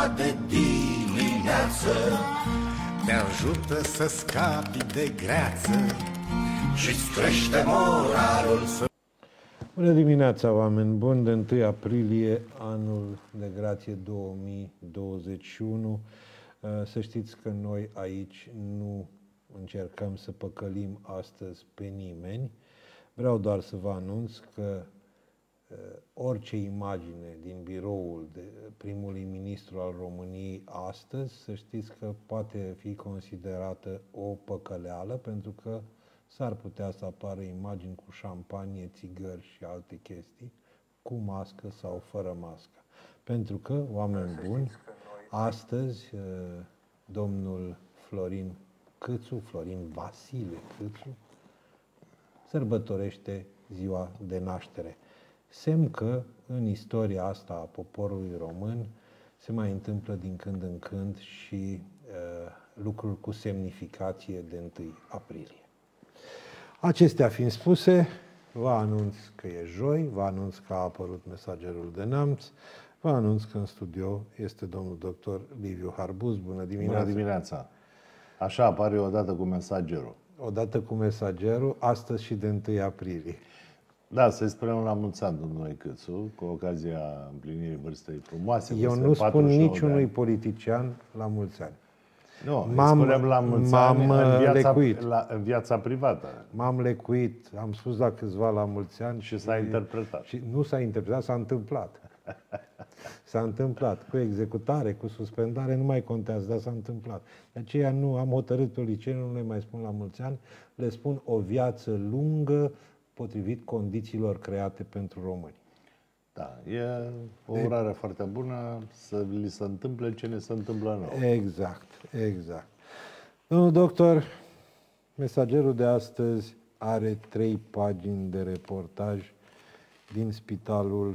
de dimineață te ajută să scapi de greață și-ți crește moralul să... Bună dimineața, oameni buni, de 1 aprilie, anul de grație 2021. Să știți că noi aici nu încercăm să păcălim astăzi pe nimeni. Vreau doar să vă anunț că orice imagine din biroul de primului ministru al României astăzi, să știți că poate fi considerată o păcăleală, pentru că s-ar putea să apară imagini cu șampanie, țigări și alte chestii, cu mască sau fără mască. Pentru că, oameni buni, astăzi domnul Florin Vasile Câțu, sărbătorește ziua de naștere. Semn că în istoria asta a poporului român se mai întâmplă din când în când și lucruri cu semnificație de 1 aprilie. Acestea fiind spuse, vă anunț că e joi, vă anunț că a apărut Mesagerul de Neamț, vă anunț că în studio este domnul doctor Liviu Harbuz. Bună dimineața! Bună dimineața! Așa apare odată cu Mesagerul. Odată cu Mesagerul, astăzi și de 1 aprilie. Da, să-i spunem la mulți ani domnului Câțu, cu ocazia împlinirii vârstei frumoase. Eu nu spun niciunui politician la mulți ani. Nu, spunem la mulți ani în viața privată. M-am lecuit, am spus la câțiva la mulți ani. Și s-a interpretat. Și nu s-a interpretat, s-a întâmplat. S-a întâmplat. Cu executare, cu suspendare, nu mai contează, dar s-a întâmplat. De aceea nu am hotărât pe liceu, nu le mai spun la mulți ani, le spun o viață lungă, potrivit condițiilor create pentru români. Da, e o urare foarte bună să li se întâmple ce ne se întâmplă nouă. Exact, exact. Domnul doctor, Mesagerul de astăzi are 3 pagini de reportaj din spitalul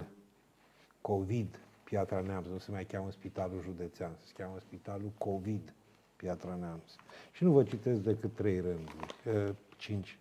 COVID Piatra Neamț. Nu se mai cheamă Spitalul Județean, se cheamă Spitalul COVID Piatra Neamț. Și nu vă citesc decât 3 rânduri, 5.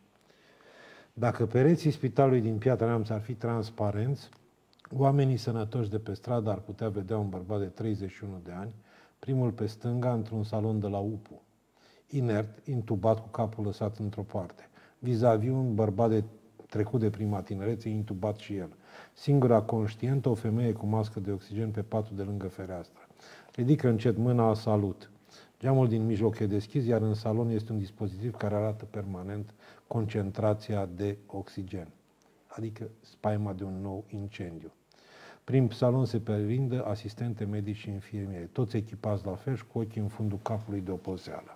Dacă pereții spitalului din Piatra Neamț ar fi transparenți, oamenii sănătoși de pe stradă ar putea vedea un bărbat de 31 de ani, primul pe stânga, într-un salon de la UPU, inert, intubat cu capul lăsat într-o parte. Vis-a-vis un bărbat trecut de prima tinerețe, intubat și el. Singura conștientă, o femeie cu mască de oxigen pe patul de lângă fereastră. Ridică încet mâna, salut. Geamul din mijloc e deschis, iar în salon este un dispozitiv care arată permanent concentrația de oxigen, adică spaima de un nou incendiu. Prin salon se perindă asistente, medici și infirmieri, toți echipați la fel și cu ochii în fundul capului de oboseală.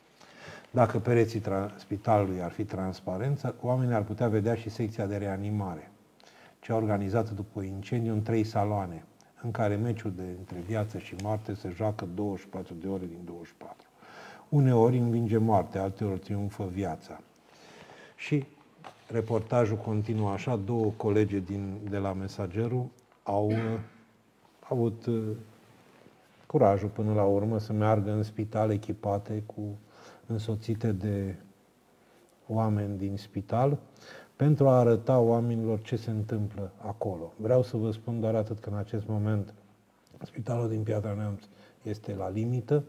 Dacă pereții spitalului ar fi transparență, oamenii ar putea vedea și secția de reanimare, cea organizată după incendiu în 3 saloane, în care meciul între viață și moarte se joacă 24 de ore din 24. Uneori învinge moartea, alteori triumfă viața. Și reportajul continuă așa, 2 colege de la Mesagerul au avut curajul până la urmă să meargă în spital echipate, însoțite de oameni din spital, pentru a arăta oamenilor ce se întâmplă acolo. Vreau să vă spun doar atât, că în acest moment spitalul din Piatra Neamț este la limită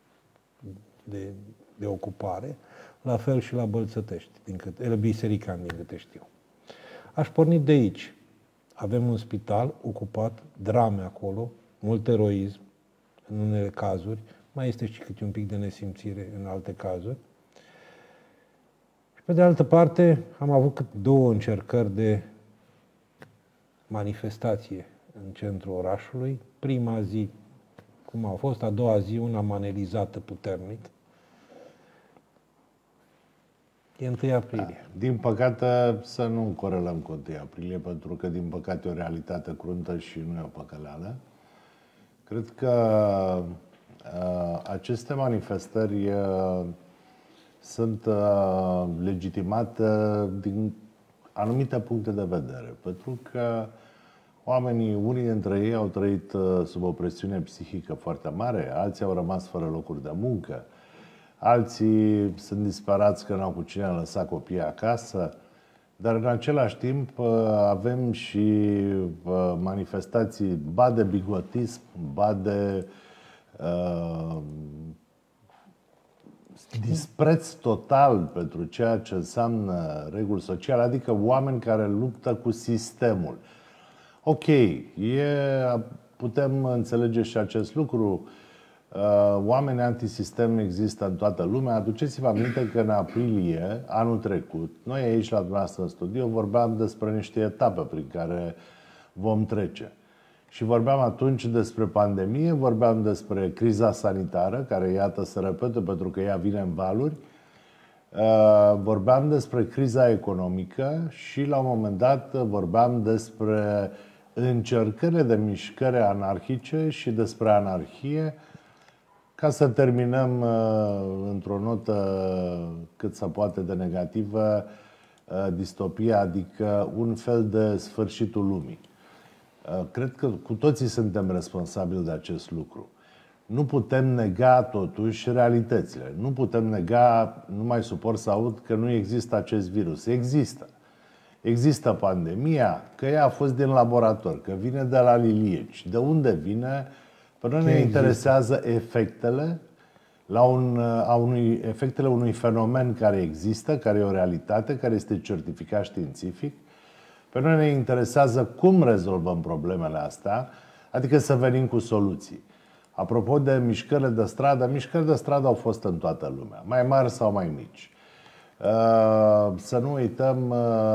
de ocupare, la fel și la Bălțătești, Biserica, din câte știu. Aș porni de aici. Avem un spital ocupat, drame acolo, mult eroism în unele cazuri, mai este și câte un pic de nesimțire în alte cazuri. Și pe de altă parte, am avut 2 încercări de manifestație în centrul orașului. Prima zi, cum a fost, a doua zi, una manelizată puternic. E 1 aprilie. Din păcate, să nu corelăm cu 1 aprilie, pentru că, din păcate, e o realitate cruntă și nu e o păcăleală. Cred că aceste manifestări sunt legitimate din anumite puncte de vedere, pentru că oamenii, unii dintre ei au trăit sub o presiune psihică foarte mare, alții au rămas fără locuri de muncă, alții sunt disperați că n-au cu cine lăsa copiii acasă, dar în același timp avem și manifestații ba de bigotism, ba de dispreț total pentru ceea ce înseamnă reguli sociale, adică oameni care luptă cu sistemul. Ok, putem înțelege și acest lucru. Oameni antisistem există în toată lumea. Aduceți-vă aminte că în aprilie, anul trecut, noi aici la dumneavoastră în studio vorbeam despre niște etape prin care vom trece. Și vorbeam atunci despre pandemie, vorbeam despre criza sanitară, care iată se repetă pentru că ea vine în valuri. Vorbeam despre criza economică și la un moment dat vorbeam despre încercările de mișcări anarhice și despre anarhie, ca să terminăm într-o notă cât se poate de negativă, distopia, adică un fel de sfârșitul lumii. Cred că cu toții suntem responsabili de acest lucru. Nu putem nega totuși realitățile. Nu putem nega, nu mai suport să aud că nu există acest virus. Există. Există pandemia, că ea a fost din laborator, că vine de la lilieci. De unde vine? Pe noi ne interesează efectele efectele unui fenomen care există, care e o realitate, care este certificat științific. Pe noi ne interesează cum rezolvăm problemele astea, adică să venim cu soluții. Apropo de mișcările de stradă au fost în toată lumea, mai mari sau mai mici. Să nu uităm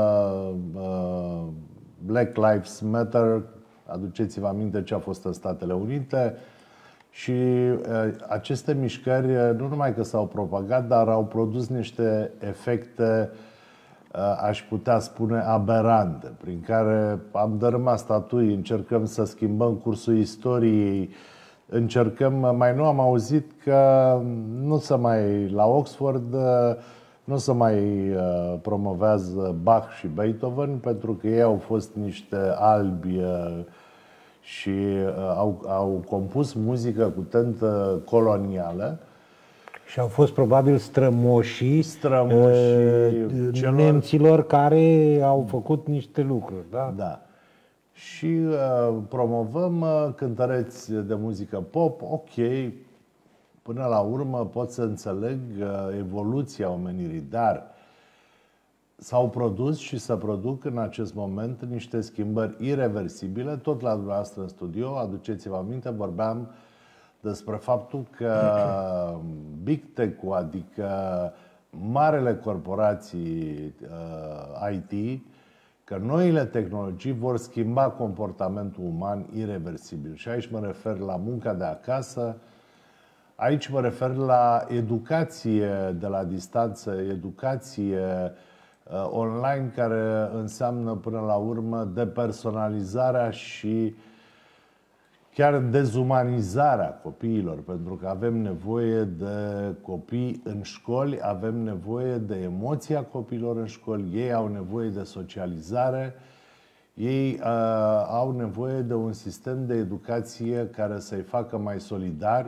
Black Lives Matter, aduceți-vă aminte ce a fost în Statele Unite. Și aceste mișcări nu numai că s-au propagat, dar au produs niște efecte, aș putea spune, aberante, prin care am dărâmat statui, încercăm să schimbăm cursul istoriei, mai nu am auzit că nu se mai, la Oxford, nu se mai promovează Bach și Beethoven, pentru că ei au fost niște albi și au compus muzică cu tentă colonială. Și au fost probabil strămoșii nemților care au făcut niște lucruri, da? Da. Și promovăm cântăreți de muzică pop, ok, până la urmă pot să înțeleg evoluția omenirii, dar s-au produs și se produc în acest moment niște schimbări ireversibile. Tot la dumneavoastră în studio, aduceți-vă aminte, vorbeam despre faptul că Big Tech-ul, adică marele corporații IT, că noile tehnologii vor schimba comportamentul uman ireversibil. Și aici mă refer la munca de acasă, aici mă refer la educație de la distanță, educație online, care înseamnă până la urmă depersonalizarea și chiar dezumanizarea copiilor, pentru că avem nevoie de copii în școli, avem nevoie de emoția copiilor în școli, ei au nevoie de socializare, ei au nevoie de un sistem de educație care să-i facă mai solidari.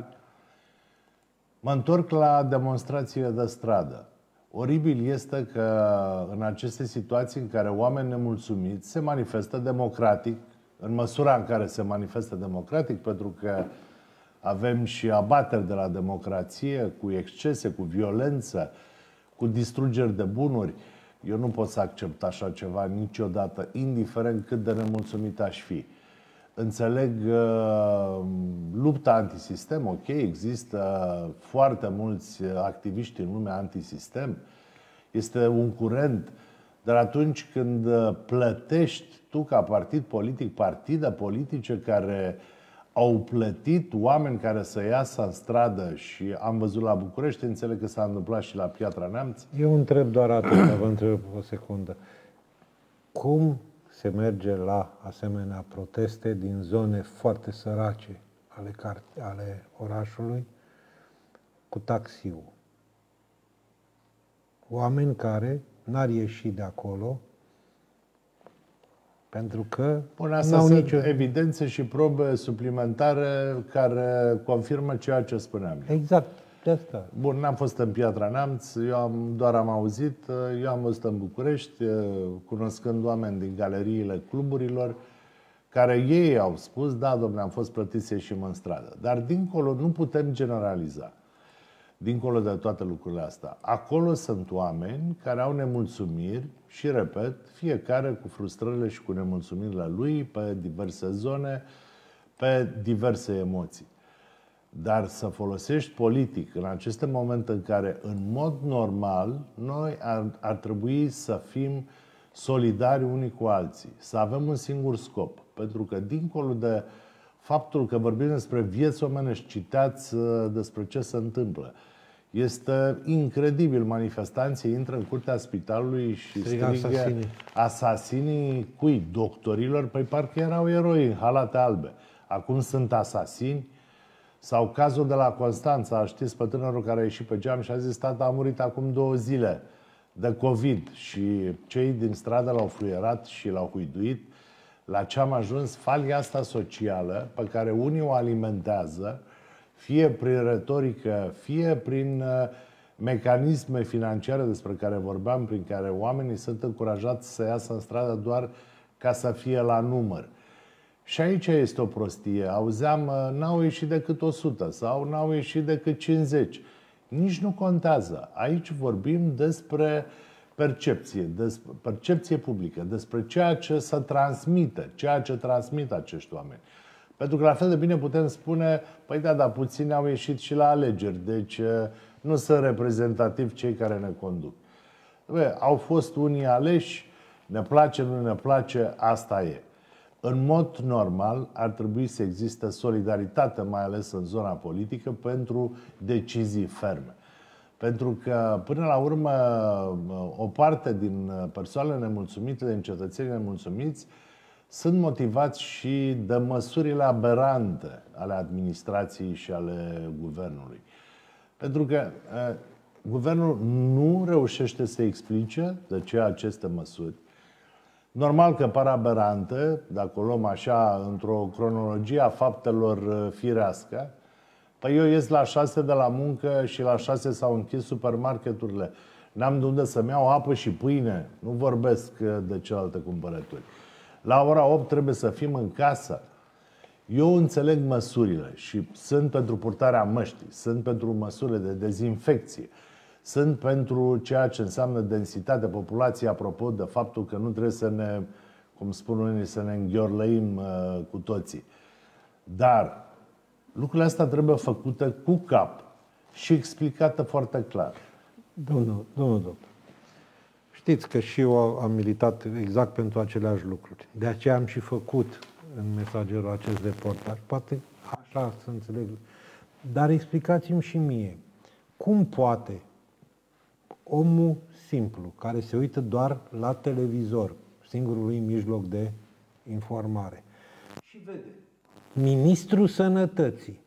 Mă întorc la demonstrațiile de stradă. Oribil este că în aceste situații în care oameni nemulțumiți se manifestă democratic, în măsura în care se manifestă democratic, pentru că avem și abateri de la democrație, cu excese, cu violență, cu distrugeri de bunuri. Eu nu pot să accept așa ceva niciodată, indiferent cât de nemulțumit aș fi. Înțeleg lupta antisistem, ok, există foarte mulți activiști în lumea antisistem, este un curent, dar atunci când plătești tu ca partid politic, partide politice care au plătit oameni care să iasă în stradă și am văzut la București, înțeleg că s-a întâmplat și la Piatra Neamț. Eu întreb doar atât, vă întreb o secundă. Cum se merge la asemenea proteste din zone foarte sărace ale orașului cu taxiul? Oameni care n-ar ieși de acolo pentru că astea sunt evidențe și probe suplimentare care confirmă ceea ce spuneam. Exact, de asta. Bun, n-am fost în Piatra Neamț, doar am auzit, eu am văzut în București, cunoscând oameni din galeriile cluburilor care ei au spus, da, domnule, am fost plătiți să ieșim în stradă. Dar dincolo nu putem generaliza. Dincolo de toate lucrurile astea. Acolo sunt oameni care au nemulțumiri și, repet, fiecare cu frustrările și cu nemulțumirile lui pe diverse zone, pe diverse emoții. Dar să folosești politic în aceste momente în care, în mod normal, noi ar trebui să fim solidari unii cu alții, să avem un singur scop. Pentru că, dincolo de faptul că vorbim despre vieți omenești, citați despre ce se întâmplă, este incredibil. Manifestanții intră în curtea spitalului și strigă asasinii cui? Doctorilor? Păi parcă erau eroi în halate albe. Acum sunt asasini? Sau cazul de la Constanța, știți, pe tânărul care a ieșit pe geam și a zis, tata a murit acum 2 zile de COVID și cei din stradă l-au fluierat și l-au huiduit. La ce am ajuns? Falia asta socială pe care unii o alimentează, fie prin retorică, fie prin mecanisme financiare despre care vorbeam, prin care oamenii sunt încurajați să iasă în stradă doar ca să fie la număr. Și aici este o prostie. Auzeam, n-au ieșit decât 100 sau n-au ieșit decât 50. Nici nu contează. Aici vorbim despre percepție, despre percepție publică, despre ceea ce se transmite, ceea ce transmit acești oameni. Pentru că la fel de bine putem spune, păi da, dar puțini au ieșit și la alegeri, deci nu sunt reprezentativi cei care ne conduc. Au fost unii aleși, ne place, nu ne place, asta e. În mod normal ar trebui să existe solidaritate, mai ales în zona politică, pentru decizii ferme. Pentru că, până la urmă, o parte din persoanele nemulțumite, din cetățenii nemulțumiți, sunt motivați și de măsurile aberante ale administrației și ale guvernului. Pentru că guvernul nu reușește să explice de ce aceste măsuri. Normal că par aberante, dacă o luăm așa, într-o cronologie a faptelor firească. Păi eu ies la 6 de la muncă și la 6 s-au închis supermarketurile. N-am de unde să-mi iau apă și pâine. Nu vorbesc de celelalte cumpărături. La ora 8 trebuie să fim în casă. Eu înțeleg măsurile și sunt pentru purtarea măștii, sunt pentru măsurile de dezinfecție, sunt pentru ceea ce înseamnă densitatea populației, apropo de faptul că nu trebuie să ne, cum spun unii, să ne înghiorlăim cu toții. Dar lucrurile astea trebuie făcute cu cap și explicată foarte clar. Domnul doctor, știți că și eu am militat exact pentru aceleași lucruri. De aceea am și făcut în Mesagerul acest reportaj. Poate așa să înțeleg. Dar explicați-mi și mie, cum poate omul simplu, care se uită doar la televizor, singurul lui mijloc de informare, și vede ministrul sănătății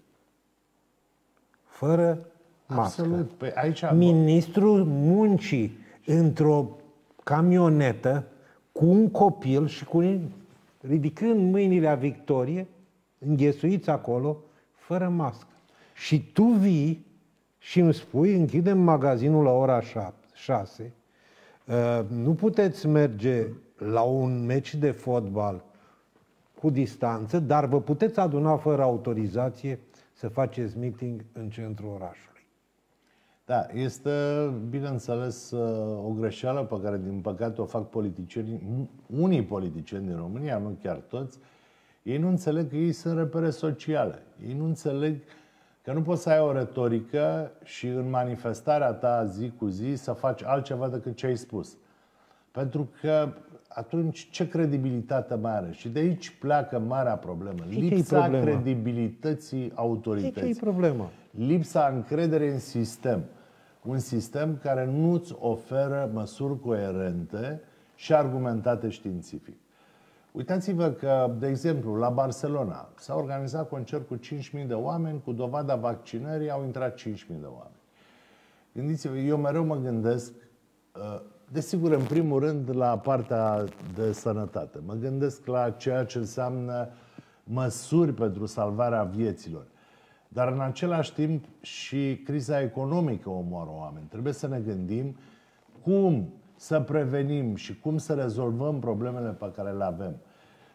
fără mască, absolut. Păi aici ministrul muncii într-o camionetă cu un copil și ridicând mâinile a victorie, înghesuiți acolo, fără mască. Și tu vii și îmi spui, închidem magazinul la ora 6, nu puteți merge la un meci de fotbal cu distanță, dar vă puteți aduna fără autorizație să faceți meeting în centrul orașului. Da, este, bineînțeles, o greșeală pe care, din păcate, o fac politicienii, unii politicieni din România, nu chiar toți. Ei nu înțeleg că ei sunt repere sociale. Ei nu înțeleg că nu poți să ai o retorică și în manifestarea ta zi cu zi să faci altceva decât ce ai spus. Pentru că atunci ce credibilitate mai are? Și de aici pleacă marea problemă. Lipsa credibilității autorității. Ce e problema? Lipsa încrederii în sistem. Un sistem care nu-ți oferă măsuri coerente și argumentate științific. Uitați-vă că, de exemplu, la Barcelona s-a organizat concert cu 5.000 de oameni, cu dovada vaccinării au intrat 5.000 de oameni. Gândiți-vă, eu mereu mă gândesc, desigur, în primul rând, la partea de sănătate. Mă gândesc la ceea ce înseamnă măsuri pentru salvarea vieților. Dar în același timp și criza economică omoară oameni. Trebuie să ne gândim cum să prevenim și cum să rezolvăm problemele pe care le avem.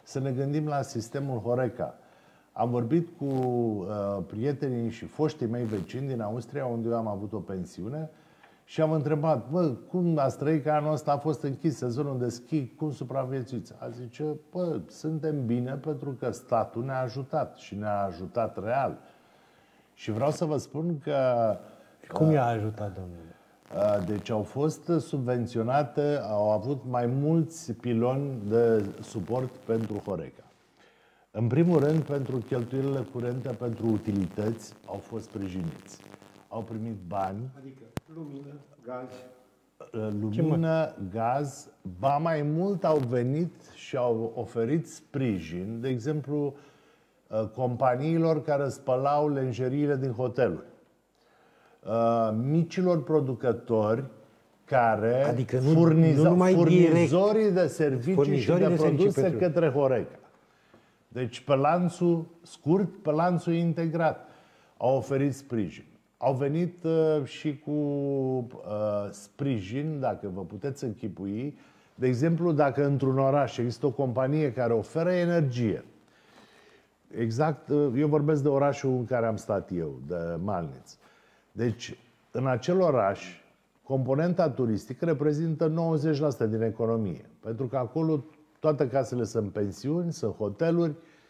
să ne gândim la sistemul Horeca. Am vorbit cu prietenii și foștii mei vecini din Austria, unde eu am avut o pensiune, și am întrebat, bă, cum ați trăit că anul ăsta a fost închis sezonul de schi, cum supraviețuiți? A zice, bă, suntem bine pentru că statul ne-a ajutat și ne-a ajutat real. Și vreau să vă spun că... Cum i-a ajutat, domnule? Deci au fost subvenționate, au avut mai mulți piloni de suport pentru Horeca. În primul rând, pentru cheltuielile curente, pentru utilități, au fost sprijiniți. Au primit bani. Adică lumină, gaz. Lumină, gaz, ba mai mult au venit și au oferit sprijin, de exemplu, companiilor care spălau lenjeriile din hoteluri. Micilor producători care adică furnizorii de servicii și de produse către Horeca. Deci pe lanțul scurt, pe lanțul integrat au oferit sprijin. Au venit și cu sprijin, dacă vă puteți închipui. De exemplu, dacă într-un oraș există o companie care oferă energie, exact, eu vorbesc de orașul în care am stat eu, de Malniț. Deci, în acel oraș, componenta turistică reprezintă 90% din economie. Pentru că acolo toate casele sunt pensiuni, sunt hoteluri.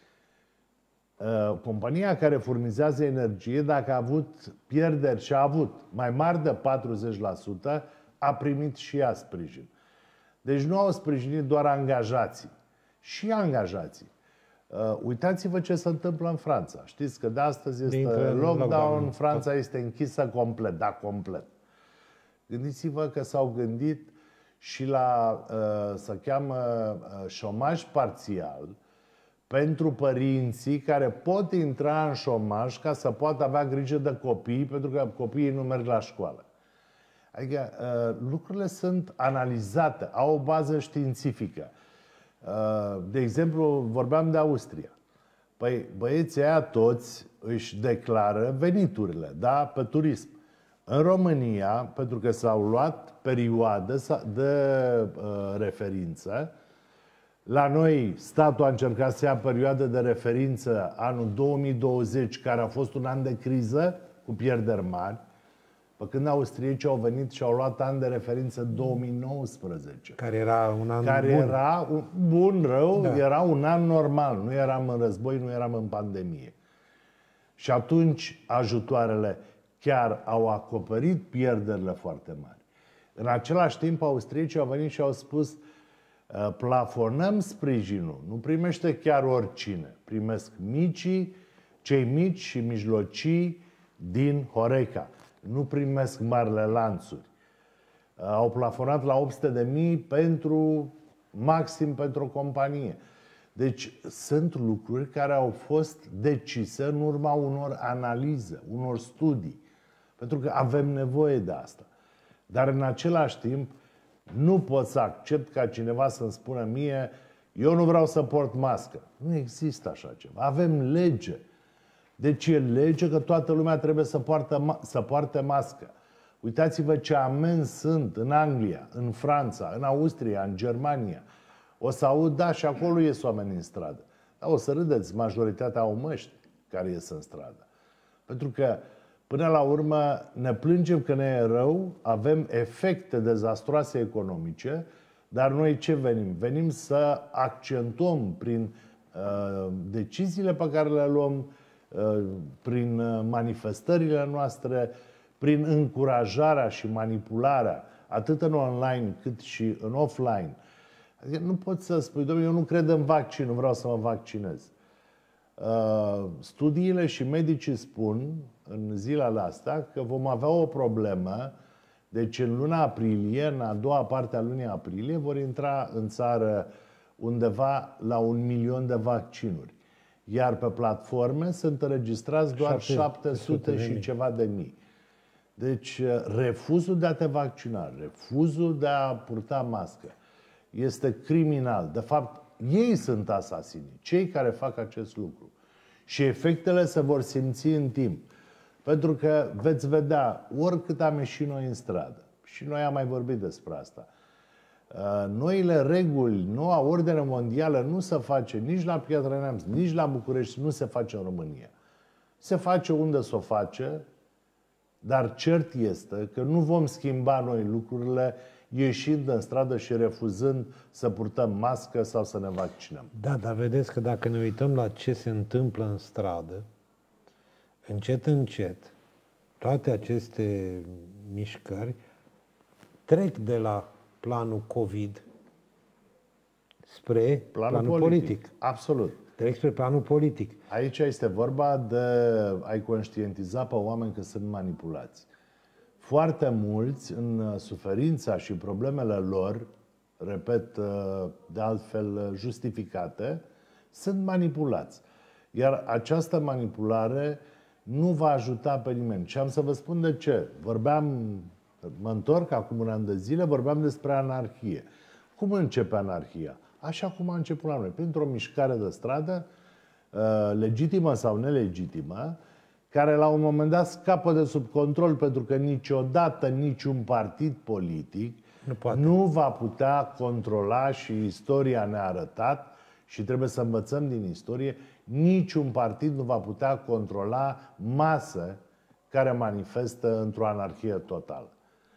Compania care furnizează energie, dacă a avut pierderi și a avut mai mari de 40%, a primit și ea sprijin. Deci nu au sprijinit doar angajații, și angajații. Uitați-vă ce se întâmplă în Franța. Știți că de astăzi este lockdown, Franța este închisă complet, da, complet. Gândiți-vă că s-au gândit și la, se cheamă șomaj parțial, pentru părinții care pot intra în șomaj ca să poată avea grijă de copii, pentru că copiii nu merg la școală. Adică lucrurile sunt analizate, au o bază științifică. De exemplu, vorbeam de Austria. Păi băieții aia toți își declară veniturile, da, pe turism. În România, pentru că s-au luat perioade de referință, la noi, statul a încercat să ia perioadă de referință anul 2020, care a fost un an de criză, cu pierderi mari, pe când austriecii au venit și au luat an de referință 2019. Care era un an care bun. Era bun, rău, da. Era un an normal. Nu eram în război, nu eram în pandemie. Și atunci ajutoarele chiar au acoperit pierderile foarte mari. În același timp, austriecii au venit și au spus: plafonăm sprijinul. Nu primește chiar oricine. Primesc micii, cei mici și mijlocii din Horeca. Nu primesc marile lanțuri. Au plafonat la 800.000 maxim pentru o companie. Deci sunt lucruri care au fost decise în urma unor analize, unor studii. Pentru că avem nevoie de asta. Dar în același timp, nu pot să accept ca cineva să-mi spună mie: eu nu vreau să port mască. Nu există așa ceva. Avem lege. Deci e lege că toată lumea trebuie să poarte mască. Uitați-vă ce amenzi sunt în Anglia, în Franța, în Austria, în Germania. O să aud, da, și acolo ies oameni în stradă. Dar o să râdeți, majoritatea au măști care ies în stradă. Pentru că, până la urmă, ne plângem că ne e rău, avem efecte dezastroase economice, dar noi ce venim? Venim să accentuăm prin deciziile pe care le luăm, prin manifestările noastre, prin încurajarea și manipularea, atât în online cât și în offline. Adică nu poți să spui: domnule, eu nu cred în vaccin, nu vreau să mă vaccinez. Studiile și medicii spun în zilele astea că vom avea o problemă. Deci în luna aprilie, în a doua parte a lunii aprilie, vor intra în țară undeva la 1 milion de vaccinuri. Iar pe platforme sunt înregistrați doar 700 și ceva de mii. Deci refuzul de a te vaccina, refuzul de a purta mască este criminal. De fapt, ei sunt asasinii, cei care fac acest lucru. Și efectele se vor simți în timp. Pentru că veți vedea, oricât am ieșit noi în stradă, și noi am mai vorbit despre asta, Noile reguli, noua ordine mondială nu se face nici la Piatra Neamț, nici la București, nu se face în România. Se face unde s-o face, dar cert este că nu vom schimba noi lucrurile ieșind în stradă și refuzând să purtăm mască sau să ne vaccinăm. Da, dar vedeți că dacă ne uităm la ce se întâmplă în stradă, încet, încet, toate aceste mișcări trec de la planul COVID spre planul politic. Absolut. Trec spre planul politic. Aici este vorba de a-i conștientiza pe oameni că sunt manipulați. Foarte mulți, în suferința și problemele lor, repet, de altfel justificate, sunt manipulați. Iar această manipulare nu va ajuta pe nimeni. Și am să vă spun de ce. Mă întorc acum un an de zile, vorbeam despre anarhie. Cum începe anarhia? Așa cum a început la noi, printr-o mișcare de stradă, legitimă sau nelegitimă, care la un moment dat scapă de sub control, pentru că niciodată niciun partid politic nu va putea controla, și istoria ne-a arătat, și trebuie să învățăm din istorie, niciun partid nu va putea controla mase care manifestă într-o anarhie totală.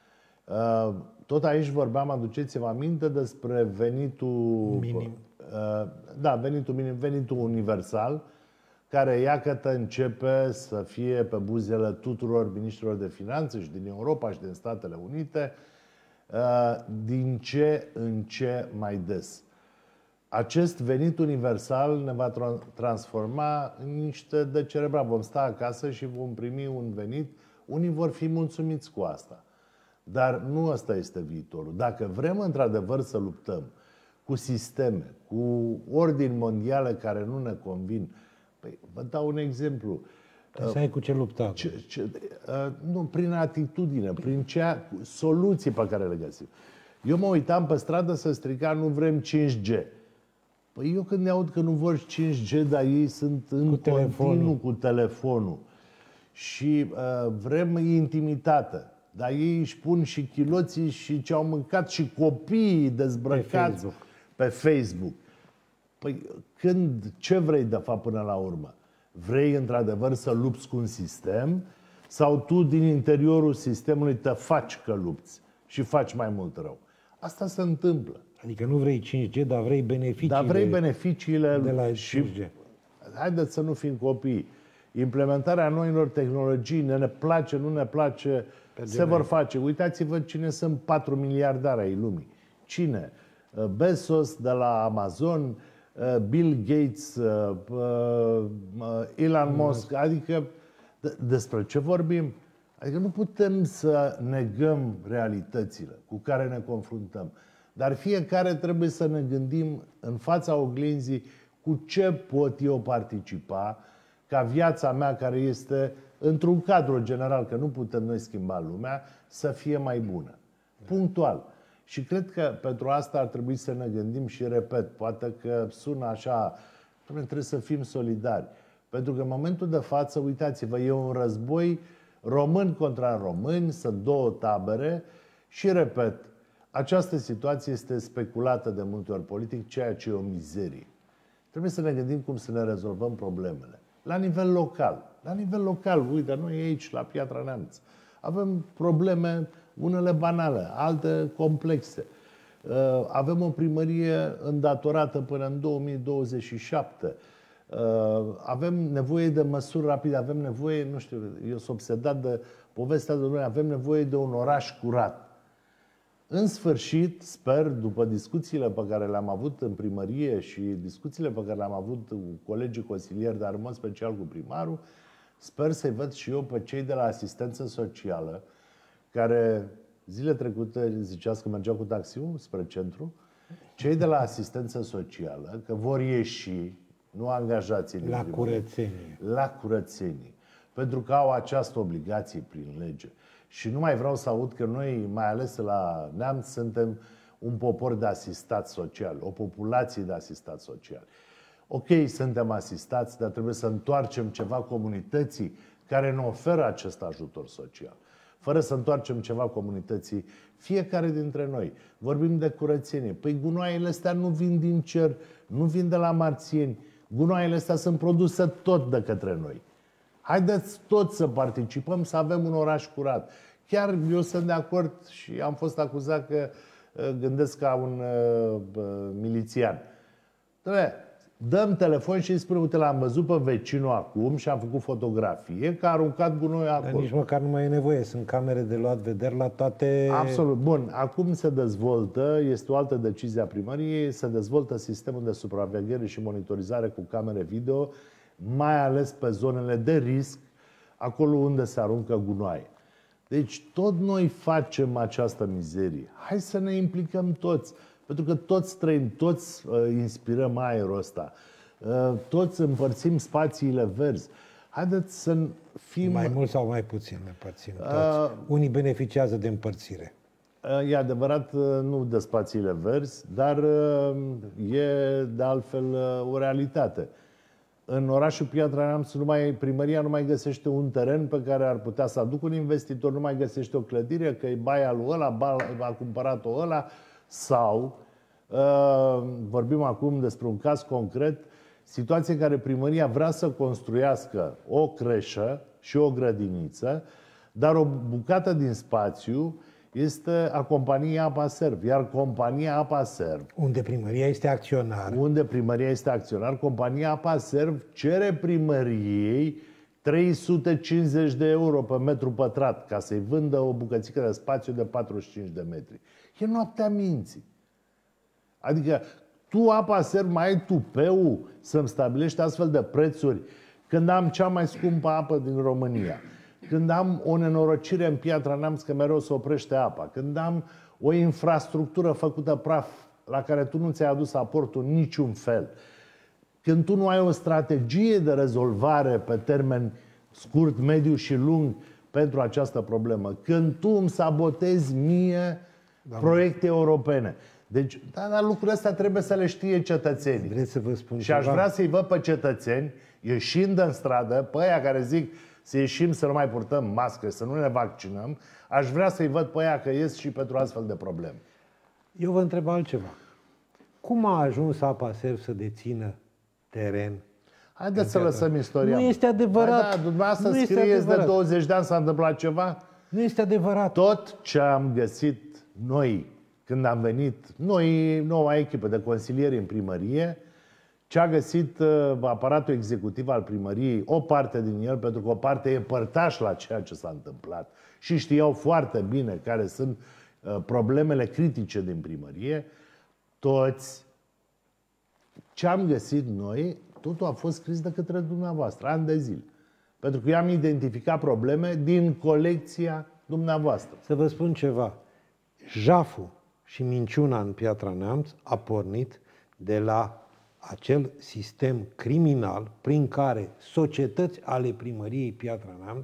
Tot aici vorbeam, aduceți-vă aminte, despre venitul minim. Venitul minim, venitul universal, care iată începe să fie pe buzele tuturor miniștrilor de finanțe și din Europa și din Statele Unite, din ce în ce mai des. Acest venit universal ne va transforma în niște decerebrați. Vom sta acasă și vom primi un venit. Unii vor fi mulțumiți cu asta. Dar nu ăsta este viitorul. Dacă vrem într-adevăr să luptăm cu sisteme, cu ordini mondiale care nu ne convin, păi, vă dau un exemplu. Să ai cu ce lupta. Nu, prin atitudine, prin soluții pe care le găsim. Eu mă uitam pe stradă să striga, nu vrem 5G. Păi eu când ne aud că nu vor 5G, dar ei sunt în continuu cu telefonul. Și vrem intimitate. Dar ei își pun și chiloții și ce au mâncat și copiii dezbrăcați pe Facebook. Păi ce vrei de fapt până la urmă? Vrei într-adevăr să lupți cu un sistem sau tu din interiorul sistemului te faci că lupți și faci mai mult rău? Asta se întâmplă. Adică nu vrei 5G, dar vrei beneficiile, de la 5G. Și haideți să nu fim copii. Implementarea noilor tehnologii, ne place, nu ne place, se vor face. Uitați-vă cine sunt 4 miliardari ai lumii. Cine? Bezos de la Amazon, Bill Gates, Elon Musk. Adică despre ce vorbim? Adică nu putem să negăm realitățile cu care ne confruntăm. Dar fiecare trebuie să ne gândim în fața oglinzii cu ce pot eu participa ca viața mea, care este într-un cadru general, că nu putem noi schimba lumea, să fie mai bună. Punctual. Și cred că pentru asta ar trebui să ne gândim și, repet, poate că sună așa, trebuie să fim solidari. Pentru că în momentul de față, uitați-vă, e un război români contra români, sunt două tabere și, repet, această situație este speculată de multe ori politic, ceea ce e o mizerie. Trebuie să ne gândim cum să ne rezolvăm problemele. La nivel local. La nivel local, uite, noi aici, la Piatra Neamț, avem probleme, unele banale, alte complexe. Avem o primărie îndatorată până în 2027. Avem nevoie de măsuri rapide, avem nevoie, nu știu, eu sunt obsedat de povestea de noi, avem nevoie de un oraș curat. În sfârșit, sper, după discuțiile pe care le-am avut în primărie și discuțiile pe care le-am avut cu colegii consilieri, dar în mod special cu primarul, sper să-i văd și eu pe cei de la asistență socială, care zile trecute ziceați că mergeau cu taxiul spre centru, cei de la asistență socială, că vor ieși, nu angajații din curățenie. La curățenie. Pentru că au această obligație prin lege. Și nu mai vreau să aud că noi, mai ales la Neamț, suntem un popor de asistați sociali, o populație de asistați sociali. Ok, suntem asistați, dar trebuie să întoarcem ceva comunității care ne oferă acest ajutor social. fără să întoarcem ceva comunității, fiecare dintre noi. Vorbim de curățenie. Păi gunoaiele astea nu vin din cer, nu vin de la marțieni. Gunoaiele astea sunt produse tot de către noi. Haideți toți să participăm, să avem un oraș curat. Chiar eu sunt de acord și am fost acuzat că gândesc ca un milițian. Dăm telefon și îi spune, uite, l-am văzut pe vecinul acum și am făcut fotografie, că a aruncat gunoi acolo. Dar nici măcar nu mai e nevoie, sunt camere de luat vederi la toate... Absolut. Bun, acum se dezvoltă, este o altă decizie a primăriei, se dezvoltă sistemul de supraveghere și monitorizare cu camere video, mai ales pe zonele de risc, acolo unde se aruncă gunoaie. Deci tot noi facem această mizerie. Hai să ne implicăm toți. Pentru că toți trăim, toți inspirăm aerul ăsta, toți împărțim spațiile verzi. Haideți să fim... Mai mult sau mai puțin ne împărțim toți. Unii beneficiază de împărțire. E adevărat, nu de spațiile verzi, dar e de altfel o realitate. În orașul Piatra Neamț, primăria nu mai găsește un teren pe care ar putea să aducă un investitor, nu mai găsește o clădire, că e baia lui ăla, a cumpărat-o ăla, sau vorbim acum despre un caz concret, situație în care primăria vrea să construiască o creșă și o grădiniță, dar o bucată din spațiu este a companiei Apa Serv. Iar compania Apa Serv, unde primăria este acționar, compania Apa Serv cere primăriei 350 de euro pe metru pătrat ca să-i vândă o bucățică de spațiu de 45 de metri. E noaptea minții. Adică tu, Apa Serv, mai ai tupeu să-mi stabilești astfel de prețuri când am cea mai scumpă apă din România, când am o nenorocire în Piatra Neamț că mereu se oprește apa, când am o infrastructură făcută praf la care tu nu ți-ai adus aportul niciun fel, când tu nu ai o strategie de rezolvare pe termen scurt, mediu și lung pentru această problemă, când tu îmi sabotezi mie proiecte europene. Deci, dar lucrurile astea trebuie să le știe cetățenii. Vreți să vă spun și aș vrea să-i văd pe cetățeni, ieșind în stradă, pe aia care zic să ieșim să nu mai purtăm mască, să nu ne vaccinăm, aș vrea să-i văd pe aia că ies și pentru astfel de probleme. Eu vă întreb altceva. Cum a ajuns Apa Serv să dețină teren? Haideți să lăsăm istoria. Nu este adevărat. Da, dumneavoastră scrieți de 20 de ani s-a întâmplat ceva? Nu este adevărat. Tot ce am găsit noi, când am venit, noi, noua echipă de consilieri în primărie, ce a găsit aparatul executiv al primăriei, o parte din el, pentru că o parte e părtaș la ceea ce s-a întâmplat și știau foarte bine care sunt problemele critice din primărie, toți, ce am găsit noi, totul a fost scris de către dumneavoastră, ani de zile. Pentru că eu am identificat probleme din colecția dumneavoastră. Să vă spun ceva. Jaful și minciuna în Piatra Neamț a pornit de la acel sistem criminal prin care societăți ale primăriei Piatra Neamț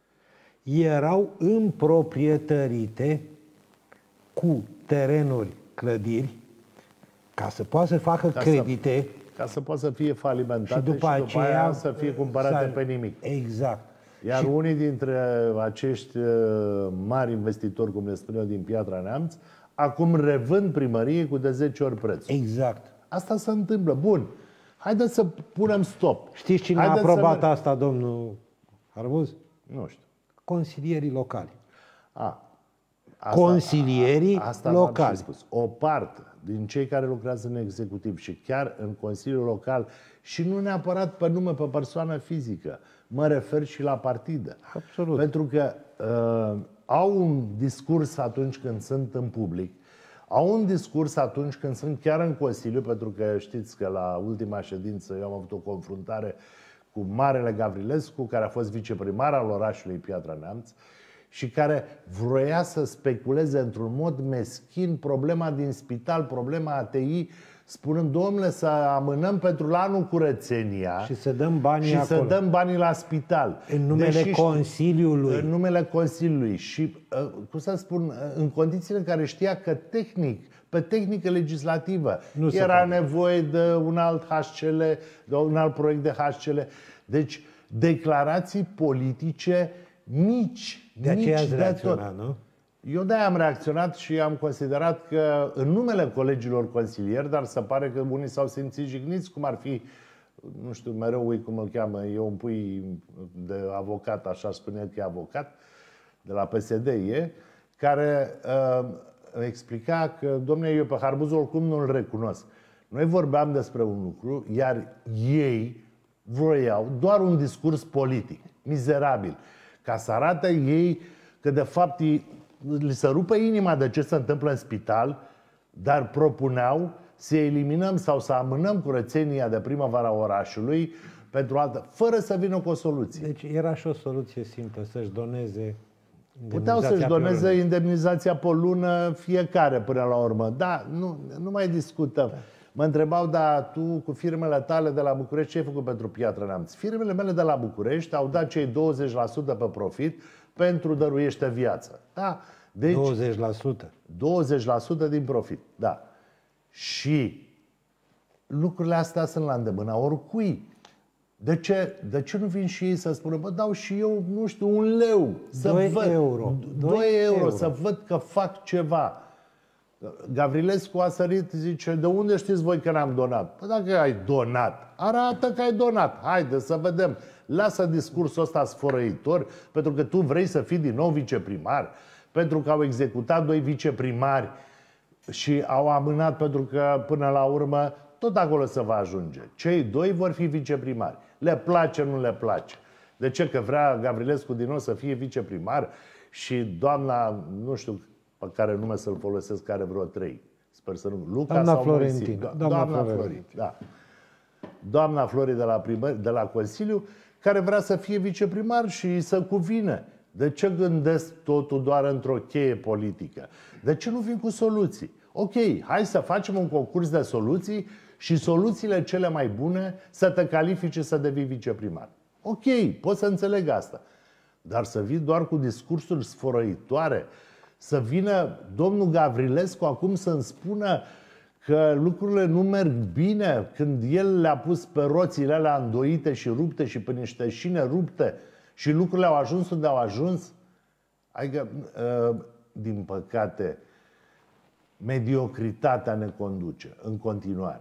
erau împroprietărite cu terenuri, clădiri, ca să poată să facă credite. Ca să poată să fie falimentate și după aia să fie cumpărate pe nimic. Exact. Iar unii dintre acești mari investitori, cum le spun eu, din Piatra Neamț, acum revând primărie cu de 10 ori prețul. Exact. Asta se întâmplă. Bun. Haideți să punem stop. Știți cine a aprobat asta, domnul Arbuz? Nu știu. Consilierii locali. Consilierii locali. Spus. O parte din cei care lucrează în executiv și chiar în Consiliul Local, și nu neapărat pe nume, pe persoană fizică, mă refer și la partidă. Absolut. Pentru că au un discurs atunci când sunt în public, au un discurs atunci când sunt chiar în Consiliu, pentru că știți că la ultima ședință eu am avut o confruntare cu Marele Gavrilescu, care a fost viceprimar al orașului Piatra Neamț și care vroia să speculeze într-un mod meschin problema din spital, problema ATI, spunând, domnule, să amânăm pentru la anul curățenia și să dăm banii și acolo. să dăm banii la spital. În numele Consiliului. În numele Consiliului. Și, cum să spun, în condițiile în care știa că tehnic, pe tehnică legislativă, era nevoie de un alt HCL, de un alt proiect de HCL. Deci, declarații politice mici. De aceea ați de reacționat, tot. nu? Eu de-aia am reacționat și am considerat că în numele colegilor consilieri, dar se pare că unii s-au simțit jigniți, cum ar fi, nu știu, mereu uit cum îl cheamă, e un pui de avocat, așa spune că e avocat, de la PSD care explica că, dom'le, eu pe Harbuz oricum nu-l recunosc. Noi vorbeam despre un lucru, iar ei vroiau doar un discurs politic, mizerabil, ca să arate ei că de fapt li se rupă inima de ce se întâmplă în spital, dar propuneau să eliminăm sau să amânăm curățenia de primăvara orașului pentru altă, fără să vină cu o soluție. Deci era și o soluție simplă, să-și doneze Puteau să-și doneze indemnizația pe lună fiecare până la urmă. Da, nu mai discutăm. Mă întrebau, da, tu cu firmele tale de la București ce ai făcut pentru Piatra Neamț? Firmele mele de la București au dat cei 20% pe profit pentru Dăruiește Viață. Da? Deci, 20%. 20% din profit, da. Și lucrurile astea sunt la îndemâna oricui. De ce nu vin și ei să spună, bă, dau și eu, nu știu, 1 leu, să 2 văd, euro. 2 euro, să văd că fac ceva. Gavrilescu a sărit, zice, de unde știți voi că n-am donat? Păi dacă ai donat, arată că ai donat. Haide să vedem. Lasă discursul ăsta sfărăitor, pentru că tu vrei să fii din nou viceprimar, pentru că au executat 2 viceprimari și au amânat pentru că până la urmă tot acolo se va ajunge. Cei 2 vor fi viceprimari. Le place, nu le place. De ce? Că vrea Gavrilescu din nou să fie viceprimar și doamna, nu știu pe care nume să-l folosesc, care vreo 3. Sper să nu. Luca doamna sau Florentin. Doamna Florin. Da. Doamna Florin de la Consiliu, care vrea să fie viceprimar și să cuvine. De ce gândesc totul doar într-o cheie politică? De ce nu vin cu soluții? Ok, hai să facem un concurs de soluții și soluțiile cele mai bune să te califice să devii viceprimar. Ok, pot să înțeleg asta. Dar să vii doar cu discursuri sfărăitoare, să vină domnul Gavrilescu acum să-mi spună că lucrurile nu merg bine, când el le-a pus pe roțile alea îndoite și rupte și pe niște șine rupte și lucrurile au ajuns unde au ajuns. Adică, din păcate, mediocritatea ne conduce în continuare.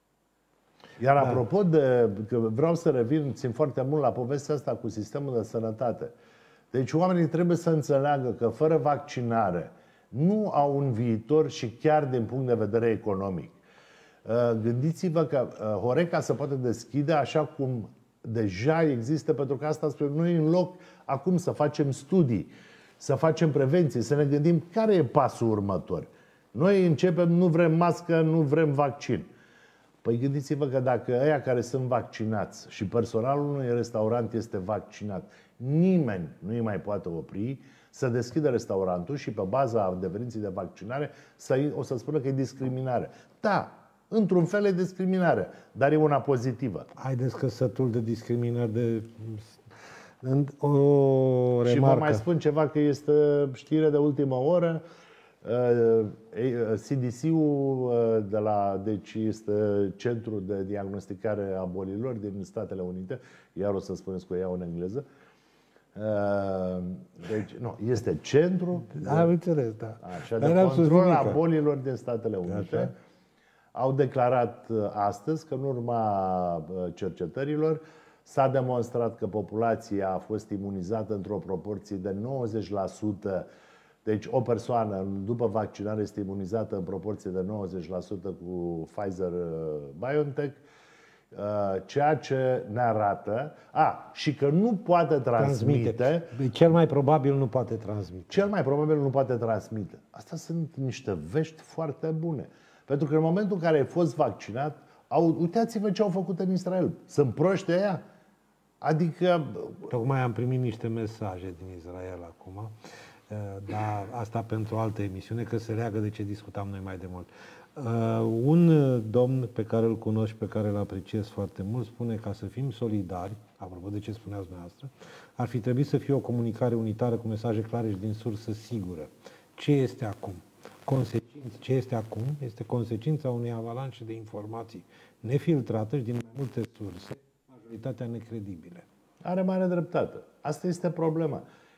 Iar apropo de, că vreau să revin, țin foarte mult la povestea asta cu sistemul de sănătate. Deci oamenii trebuie să înțeleagă că fără vaccinare nu au un viitor și chiar din punct de vedere economic. Gândiți-vă că Horeca se poate deschide așa cum deja există, pentru că asta spune noi în loc acum să facem studii, să facem prevenție, să ne gândim care e pasul următor. Noi începem, nu vrem mască, nu vrem vaccin. Păi gândiți-vă că dacă ăia care sunt vaccinați și personalul unui restaurant este vaccinat, nimeni nu îi mai poate opri să deschidă restaurantul și pe baza adeverinței de vaccinare o să spună că e discriminare. Da, într-un fel e discriminare, dar e una pozitivă. Haideți că sătul de discriminare de... O remarcă. Și vă mai spun ceva, că este știre de ultimă oră. CDC-ul deci este Centrul de Diagnosticare a Bolilor din Statele Unite, iar o să spuneți că o iau în engleză. Deci, nu, este Centrul de Control a Bolilor din Statele Unite. Așa. Au declarat astăzi că în urma cercetărilor s-a demonstrat că populația a fost imunizată într-o proporție de 90%. Deci o persoană după vaccinare este imunizată în proporție de 90% cu Pfizer-BioNTech, ceea ce ne arată și că nu poate transmite. Cel mai probabil nu poate transmite. Cel mai probabil nu poate transmite. Astea sunt niște vești foarte bune. Pentru că în momentul în care ai fost vaccinat, uitați-vă ce au făcut în Israel. Sunt proști ăia? Adică... Tocmai am primit niște mesaje din Israel acum, dar asta pentru o altă emisiune, că se leagă de ce discutam noi mai de mult. Un domn pe care îl cunosc și pe care îl apreciez foarte mult spune, ca să fim solidari, apropo de ce spuneați dumneavoastră, ar fi trebuit să fie o comunicare unitară cu mesaje clare și din sursă sigură. Ce este acum? Ce este acum este consecința unei avalanșe de informații nefiltrate și din mai multe surse, majoritatea necredibile. Are mare dreptate. Asta este problema.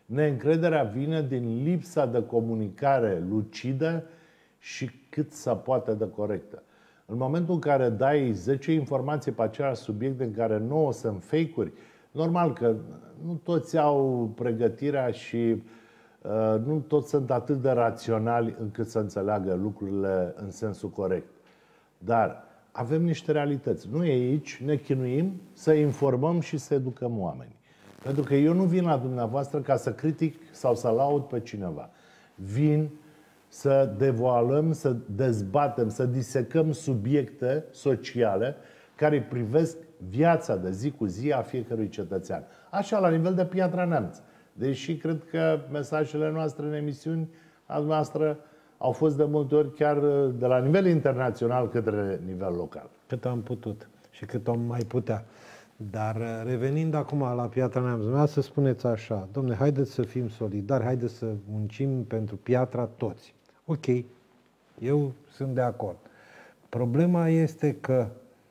Neîncrederea vine din lipsa de comunicare lucidă și cât se poate de corectă. În momentul în care dai 10 informații pe același subiect în care 9 sunt fake-uri, normal că nu toți au pregătirea și nu toți sunt atât de raționali încât să înțeleagă lucrurile în sensul corect. Dar avem niște realități. Noi aici ne chinuim să informăm și să educăm oamenii. Pentru că eu nu vin la dumneavoastră ca să critic sau să laud pe cineva. Vin să devoalăm, să dezbatem, să disecăm subiecte sociale care privesc viața de zi cu zi a fiecărui cetățean. Așa, la nivel de Piatra Neamț. Deși cred că mesajele noastre în emisiuni a noastră au fost de multe ori chiar de la nivel internațional către nivel local. Cât am putut și cât am mai putea. Dar revenind acum la Piatra Neamț, dumneavoastră spuneți așa: dom'le, haideți să fim solidari, haideți să muncim pentru Piatra toți. Ok, eu sunt de acord. Problema este că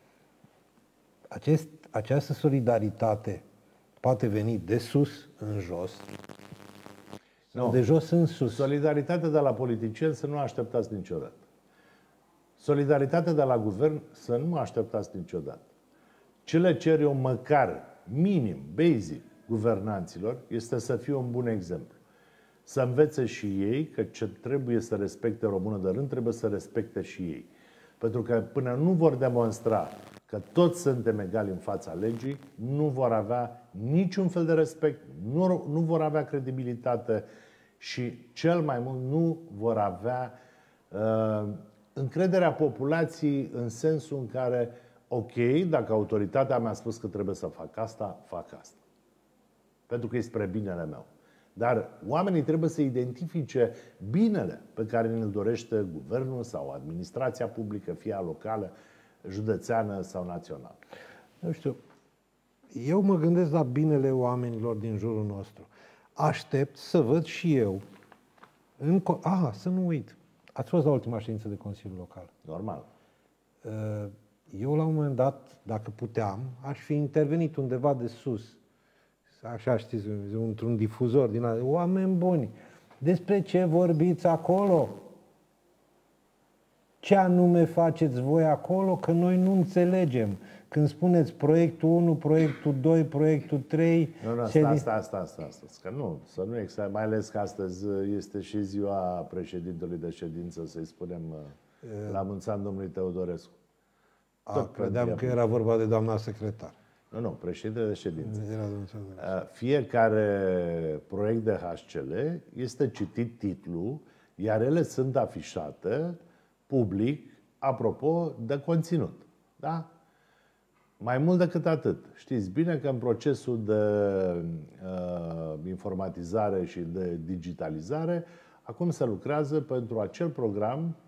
această solidaritate poate veni de sus în jos, sau de jos în sus. Solidaritatea de la politicieni să nu așteptați niciodată. Solidaritatea de la guvern să nu așteptați niciodată. Ce le cer eu măcar, minim, basic, guvernanților, este să fie un bun exemplu. Să învețe și ei că ce trebuie să respecte românul de rând, trebuie să respecte și ei. Pentru că până nu vor demonstra că toți suntem egali în fața legii, nu vor avea niciun fel de respect, nu vor avea credibilitate și, cel mai mult, nu vor avea încrederea populației în sensul în care, ok, dacă autoritatea mi-a spus că trebuie să fac asta, fac asta. Pentru că e spre binele meu. Dar oamenii trebuie să identifice binele pe care îl dorește guvernul sau administrația publică, fie locală, județeană sau națională. Nu știu, eu mă gândesc la binele oamenilor din jurul nostru. Aștept să văd și eu, să nu uit, ați fost la ultima ședință de Consiliu Local. Normal. Eu, la un moment dat, dacă puteam, aș fi intervenit undeva de sus, așa știți, într-un difuzor din ala. Oameni buni, despre ce vorbiți acolo? Ce anume faceți voi acolo? Că noi nu înțelegem. Când spuneți proiectul 1, proiectul 2, proiectul 3... Asta. Că nu, să nu exact, mai ales că astăzi este și ziua președintelui de ședință, să-i spunem, la mulți ani domnului Teodorescu. Credeam că era vorba de doamna secretar. Nu, președintele de ședință. Fiecare proiect de HCL este citit titlul, iar ele sunt afișate public, apropo de conținut. Da? Mai mult decât atât. Știți bine că în procesul de informatizare și de digitalizare, acum se lucrează pentru acel program,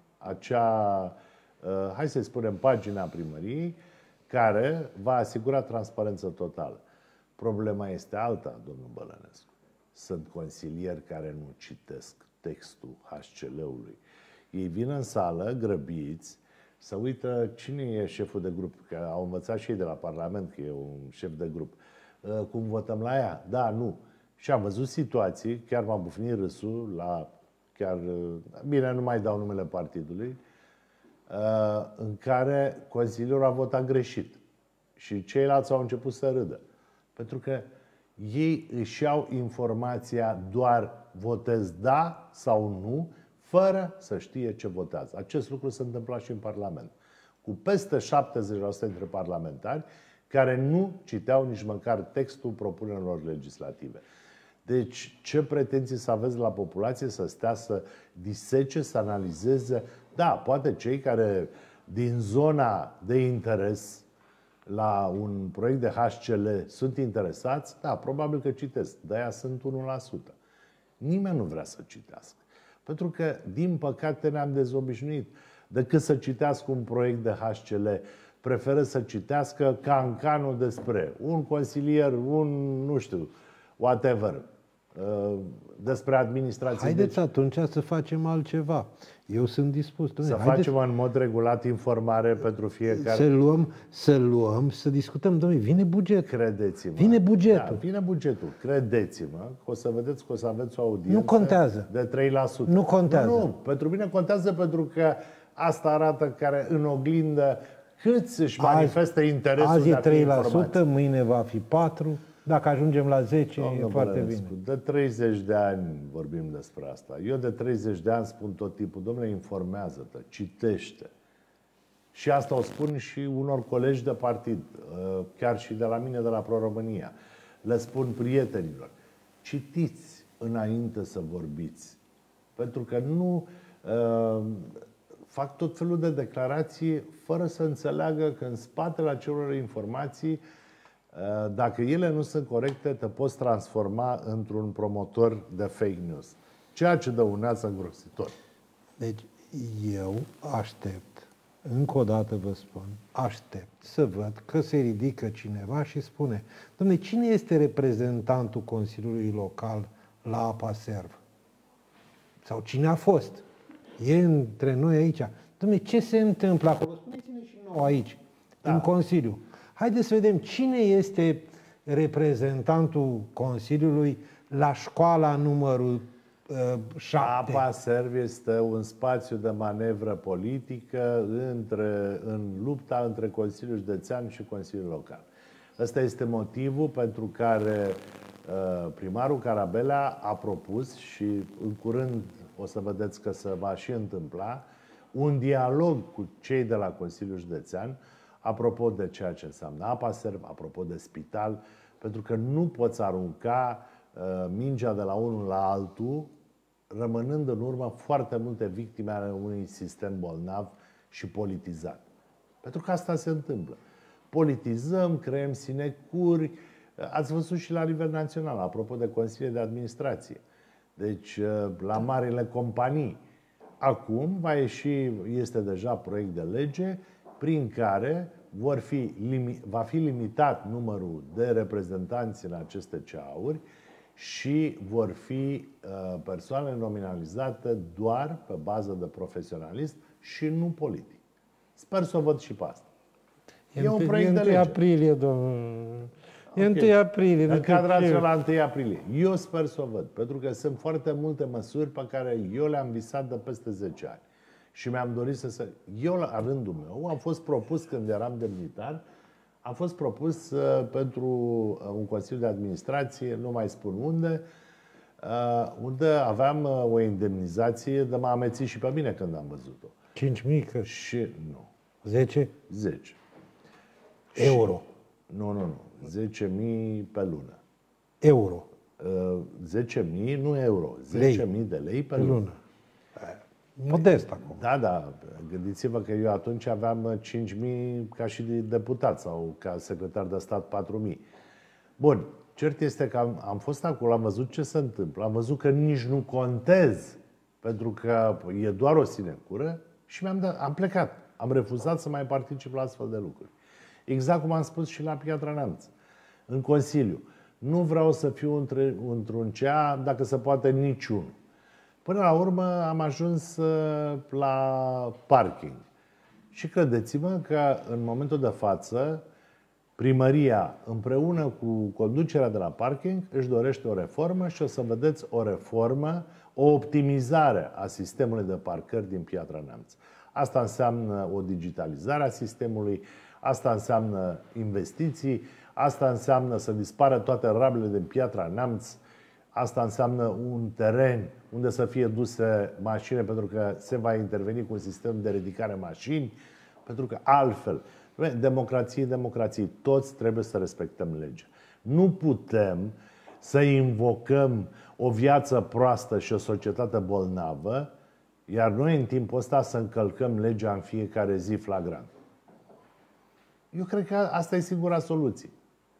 hai să-i spunem, pagina primăriei, care va asigura transparență totală. Problema este alta, domnul Bălănescu. Sunt consilieri care nu citesc textul HCL-ului. Ei vin în sală, grăbiți, să uită cine e șeful de grup, că au învățat și ei de la Parlament că e un șef de grup. Cum votăm la ea? Da, nu. Și am văzut situații, chiar m-a bufnit râsul, bine, nu mai dau numele partidului, în care consilierul a votat greșit. Și ceilalți au început să râdă. Pentru că ei își iau informația doar votez da sau nu, fără să știe ce votează. Acest lucru se întâmpla și în Parlament. Cu peste 70% dintre parlamentari care nu citeau nici măcar textul propunerilor legislative. Deci, ce pretenții să aveți la populație să stea să disece, să analizeze? Da, poate cei care din zona de interes la un proiect de HCL sunt interesați, da, probabil că citesc. De-aia sunt 1%. Nimeni nu vrea să citească. Pentru că, din păcate, ne-am dezobișnuit. Decât să citească un proiect de HCL, preferă să citească cancanul despre un consilier, nu știu, whatever. despre administrație. Haideți atunci să facem altceva. Eu sunt dispus. Facem în mod regulat informare pentru fiecare. Să luăm, să discutăm. Dom'le, vine bugetul. Credeți-mă. Vine bugetul. Da, vine bugetul. Credeți-mă că o să vedeți că o să aveți o audiență nu contează. De 3%. Nu contează. Nu, pentru mine contează pentru că asta arată care în oglindă câți își manifestă interesul azi de a fi e 3%, informați. mâine va fi 4%. Dacă ajungem la 10, e foarte bine. De 30 de ani vorbim despre asta. Eu de 30 de ani spun tot timpul, domnule, informează-te, citește. Și asta o spun și unor colegi de partid, chiar și de la mine, de la Pro-România. Le spun prietenilor, citiți înainte să vorbiți. Pentru că nu fac tot felul de declarații fără să înțeleagă că în spatele acelor informații, dacă ele nu sunt corecte, te poți transforma într-un promotor de fake news. Ceea ce dăunează îngrozitor. Deci eu aștept, încă o dată vă spun, aștept să văd că se ridică cineva și spune: dom'le, cine este reprezentantul Consiliului Local la APA Serv? Sau cine a fost? E între noi aici. Dom'le, ce se întâmplă acolo? Spuneți-ne și nouă aici, în Consiliu. Haideți să vedem cine este reprezentantul Consiliului la școala numărul 7. APA Serv este un spațiu de manevră politică în lupta între Consiliul Județean și Consiliul Local. Ăsta este motivul pentru care primarul Carabelea a propus, și în curând o să vedeți că se va și întâmpla, un dialog cu cei de la Consiliul Județean apropo de ceea ce înseamnă APA Serv, apropo de spital, pentru că nu poți arunca mingea de la unul la altul, rămânând în urmă foarte multe victime ale unui sistem bolnav și politizat. Pentru că asta se întâmplă. Politizăm, creăm sinecuri. Ați văzut și la nivel național, apropo de Consiliul de Administrație. Deci, la marile companii. Acum va ieși, este deja proiect de lege, prin care va fi limitat numărul de reprezentanți în aceste CA-uri și vor fi persoane nominalizate doar pe bază de profesionalism și nu politic. Sper să o văd și pe asta. E un proiect de lege. Aprilie, domnule. E 1 aprilie. Încadrați-o la 1 aprilie. Eu sper să o văd, pentru că sunt foarte multe măsuri pe care eu le-am visat de peste 10 ani. Și mi-am dorit să... Eu, la rândul meu, am fost propus când eram demnitar, am fost propus pentru un Consiliu de Administrație, nu mai spun unde aveam o indemnizație de m-a amețit și pe mine când am văzut-o. 5.000? Și nu. 10? 10. Euro. Nu. 10.000 pe lună. Euro. 10.000, nu euro. 10.000 de lei pe lună. Modest acum. Da. Gândiți-vă că eu atunci aveam 5.000 ca și deputat sau ca secretar de stat 4.000. Bun. Cert este că am fost acolo, am văzut ce se întâmplă, am văzut că nici nu contez, pentru că e doar o sinecură și am plecat. Am refuzat să mai particip la astfel de lucruri. Exact cum am spus și la Piatra Neamț, în Consiliu. Nu vreau să fiu într-un CA, dacă se poate niciunul. Până la urmă am ajuns la parking. Și credeți-mă că în momentul de față, primăria, împreună cu conducerea de la parking, își dorește o reformă și o să vedeți o reformă, o optimizare a sistemului de parcări din Piatra Neamț. Asta înseamnă o digitalizare a sistemului, asta înseamnă investiții, asta înseamnă să dispară toate rablele din Piatra Neamț, asta înseamnă un teren unde să fie duse mașini, pentru că se va interveni cu un sistem de ridicare mașini, pentru că altfel, democrație, toți trebuie să respectăm legea. Nu putem să invocăm o viață proastă și o societate bolnavă, iar noi în timpul ăsta să încălcăm legea în fiecare zi flagrant. Eu cred că asta e singura soluție.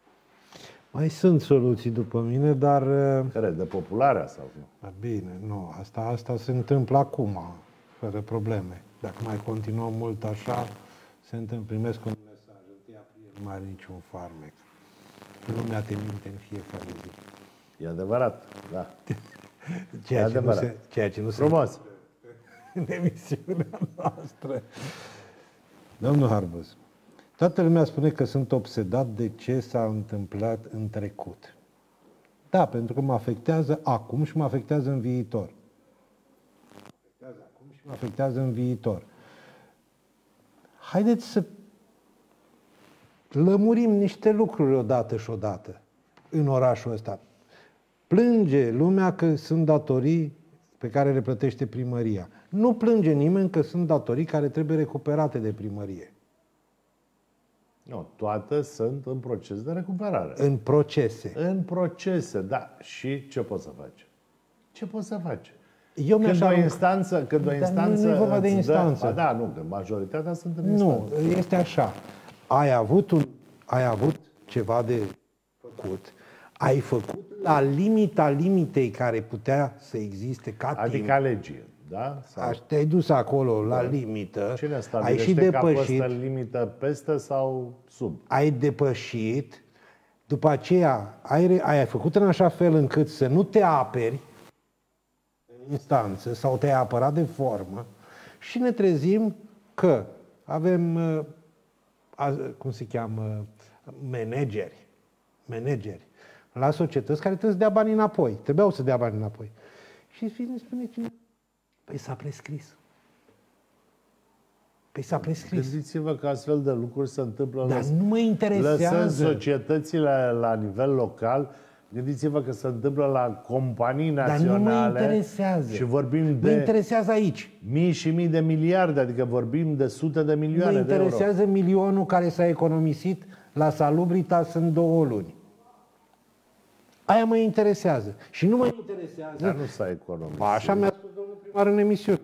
Mai sunt soluții după mine, dar... Care? Depopularea sau nu? Bine, nu. Asta se întâmplă acum, fără probleme. Dacă mai continuăm mult așa, se întâmplă. Primesc un mesaj. 1 aprilie nu mai are niciun farmec. Lumea te minte în fiecare zi. E adevărat, da. Ceea ce nu se Frumos. în emisiunea noastră. Domnul Harbuz, toată lumea spune că sunt obsedat de ce s-a întâmplat în trecut. Da, pentru că mă afectează acum și mă afectează în viitor. Mă afectează în viitor. Haideți să lămurim niște lucruri odată și odată în orașul ăsta. Plânge lumea că sunt datorii pe care le plătește primăria. Nu plânge nimeni că sunt datorii care trebuie recuperate de primărie. Nu, toate sunt în proces de recuperare. În procese. În procese, da. Și ce poți să faci? Ce poți să faci? Eu Când o instanță, nu e vorba de instanță. Dă, da, nu, că majoritatea sunt în instanță. Nu, este așa. Ai avut ceva de făcut, ai făcut la limita limitei care putea să existe ca timp. Adică legii, da? Sau... Te-ai dus acolo la limită, Cine ai stabilește și depășit, că limită peste sau sub? ai depășit, după aceea ai făcut în așa fel încât să nu te aperi în instanță sau te-ai apărat de formă și ne trezim că avem, cum se cheamă, manageri la societăți care trebuie să dea bani înapoi. Trebuiau să dea bani înapoi. Și vine spune cine? Păi s-a prescris. Gândiți-vă că astfel de lucruri se întâmplă. Dar nu mă interesează. Lăsând societățile la nivel local, gândiți-vă că se întâmplă la companii naționale. Dar nu mă interesează. Și vorbim de... Mă interesează aici. Mii și mii de miliarde, adică vorbim de sute de milioane de euro. Mă interesează milionul care s-a economisit la Salubritas în 2 luni. Aia mă interesează. Și nu mă interesează... Dar nu s-a economisit. Așa mi-a spus domnul primar în emisiune.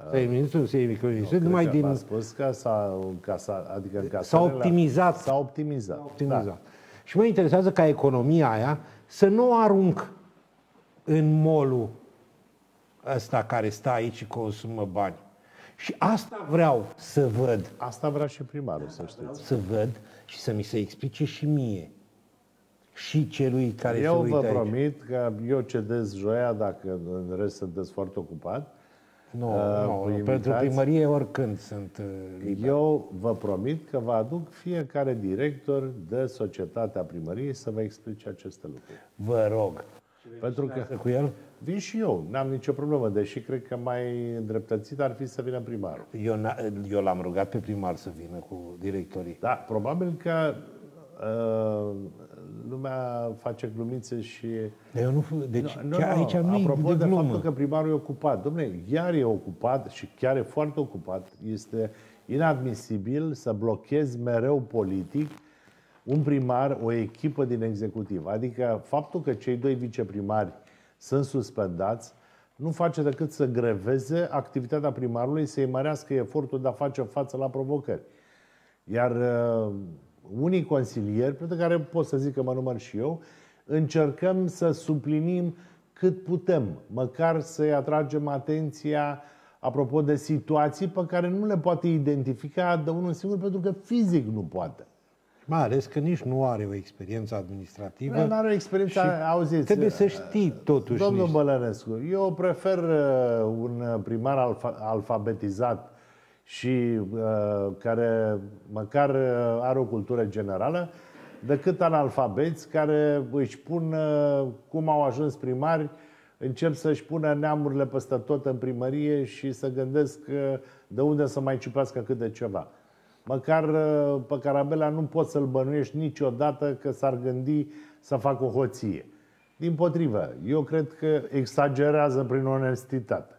Numai din... A spus că s-a optimizat. S-a optimizat. Da. Și mă interesează ca economia aia să nu o arunc în molul ăsta care stă aici și consumă bani. Și asta vreau să văd. Asta vrea și primarul, să știți. Să văd și să mi se explice și mie. Și celui care se uită uită aici. Eu vă promit că eu cedez joia, dacă în rest sunteți foarte ocupat. Nu, pentru primărie oricând sunt liber. Eu vă promit că vă aduc fiecare director de societatea primăriei să vă explice aceste lucruri. Vă rog. Pentru că cu el? Vin și eu, n-am nicio problemă, deși cred că mai îndreptățit ar fi să vină primarul. Eu l-am rugat pe primar să vină cu directorii. Da, probabil că lumea face glumițe și... Eu nu, deci aici nu apropo de faptul că primarul e ocupat. Dom'le, iar e ocupat și chiar e foarte ocupat. Este inadmisibil să blochezi mereu politic un primar, o echipă din executiv. Adică faptul că cei 2 viceprimari sunt suspendați nu face decât să greveze activitatea primarului, să-i mărească efortul de a face față la provocări. Iar unii consilieri, pentru care pot să zic că mă număr și eu, încercăm să suplinim cât putem, măcar să-i atragem atenția apropo de situații pe care nu le poate identifica de unul singur, pentru că fizic nu poate. Mai ales că nici nu are o experiență administrativă. Nu are o experiență, auziți. Trebuie să știi totuși. Domnul Bălănescu, eu prefer un primar alfabetizat și care măcar are o cultură generală, decât analfabeți care își pun, cum au ajuns primari, încep să-și pună neamurile peste tot în primărie și să gândesc de unde să mai ciupească cât de ceva. Măcar pe Carabela nu poți să-l bănuiești niciodată că s-ar gândi să facă o hoție. Dimpotrivă, eu cred că exagerează prin onestitate.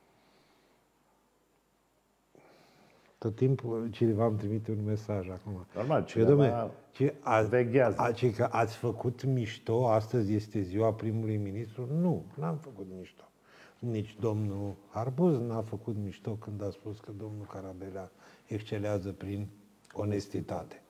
Tot timpul cineva îmi trimite un mesaj acum. Normal, cineva veghează. Că ați făcut mișto, astăzi este ziua primului ministru? Nu, n-am făcut mișto. Nici domnul Harbuz n-a făcut mișto când a spus că domnul Carabela excelează prin onestitate.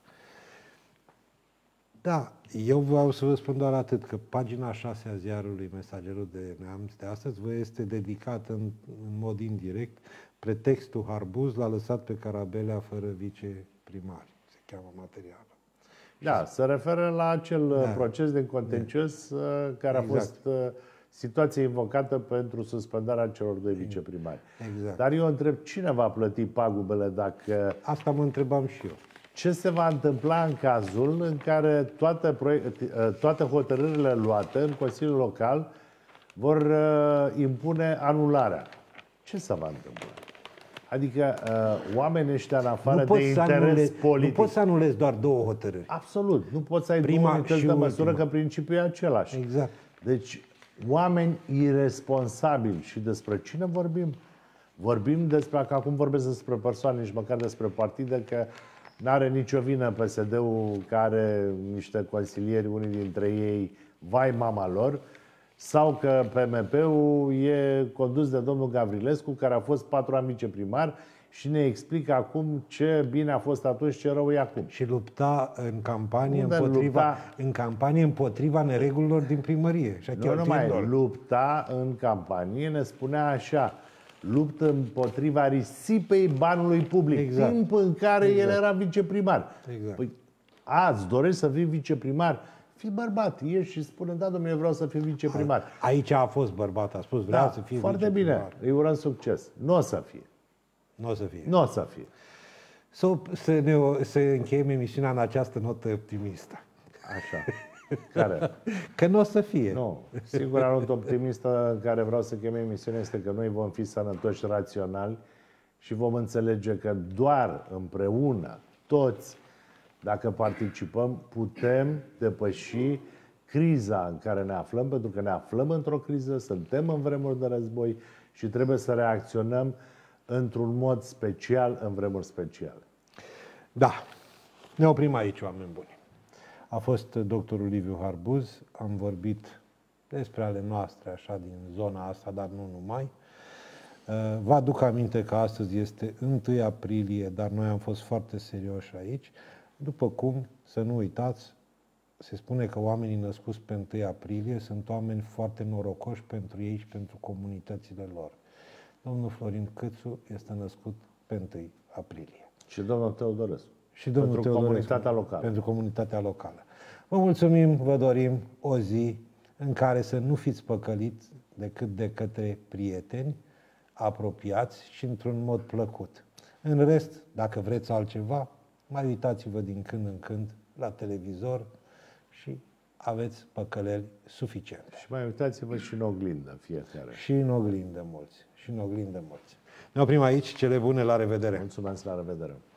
Da, eu vreau să vă spun doar atât, că pagina 6 a ziarului Mesagerul de Neamț de astăzi vă este dedicată în mod indirect. Pretextul Harbuz l-a lăsat pe Carabela fără viceprimari, se cheamă materialul. Da, se referă la acel proces de contencios care a fost situația invocată pentru suspendarea celor doi viceprimari. Exact. Dar eu întreb, cine va plăti pagubele dacă... Asta mă întrebam și eu. Ce se va întâmpla în cazul în care toate hotărârile luate în Consiliul Local vor impune anularea? Ce se va întâmpla? Adică oamenii ăștia, în afară de interes politic... Nu poți să anulezi doar două hotărâri. Absolut. Nu poți să ai Prima două unități și de măsură, ultima. că principiul e același. Exact. Deci, oameni irresponsabili. Și despre cine vorbim? Vorbim despre, că acum vorbesc despre persoane, nici măcar despre partide, că n-are nicio vină PSD-ul, care are niște consilieri, unii dintre ei, vai mama lor, sau că PMP-ul e condus de domnul Gavrilescu, care a fost 4 ani viceprimar și ne explică acum ce bine a fost atunci, ce rău e acum. Și lupta în campanie împotriva neregulilor din primărie. Și Nu numai lupta în campanie, ne spunea așa: luptă împotriva risipei banului public, exact. Timp în care el era viceprimar. Exact. Păi, îți dorești să fii viceprimar? Fii bărbat, ieși și spune, da, domnule, eu vreau să fiu viceprimar. Aici a fost bărbat, a spus, vreau să fie foarte viceprimar. bine, îi urăm succes. Nu o să fie. Nu o să fie. Nu o să fie. Să încheiem emisiunea în această notă optimistă. Așa. Care? Că nu o să fie. Nu. Singura notă optimistă în care vreau să chem emisiunea este că noi vom fi sănătoși, raționali și vom înțelege că doar împreună, toți, dacă participăm, putem depăși criza în care ne aflăm, pentru că ne aflăm într-o criză, suntem în vremuri de război și trebuie să reacționăm într-un mod special în vremuri speciale. Da. Ne oprim aici, oameni buni. A fost doctorul Liviu Harbuz, am vorbit despre ale noastre, așa, din zona asta, dar nu numai. Vă aduc aminte că astăzi este 1 aprilie, dar noi am fost foarte serioși aici. După cum, să nu uitați, se spune că oamenii născuți pe 1 aprilie sunt oameni foarte norocoși pentru ei și pentru comunitățile lor. Domnul Florin Câțu este născut pe 1 aprilie. Și domnul Teodorescu. Și domnul pentru comunitatea locală. Pentru comunitatea locală. Vă mulțumim, vă dorim o zi în care să nu fiți păcăliți decât de către prieteni apropiați și într-un mod plăcut. În rest, dacă vreți altceva, mai uitați-vă din când în când la televizor și aveți păcăleli suficiente. Și mai uitați-vă și în oglindă fiecare. Și în oglindă mulți. Și în oglindă mulți. Ne oprim aici. Cele bune, la revedere! Mulțumesc, la revedere!